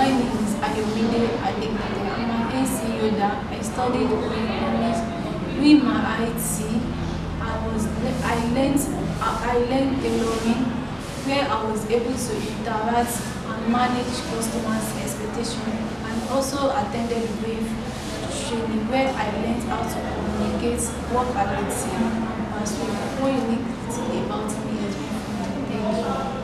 My name is Ayomide Adekade. I'm an NC Yoda. I studied with my IT. I learned tailoring, where I was able to interact and manage customers' expectations, and also attended WAVE training, where I learned how to communicate, work as a team, and persuade. One unique thing about me is thank you.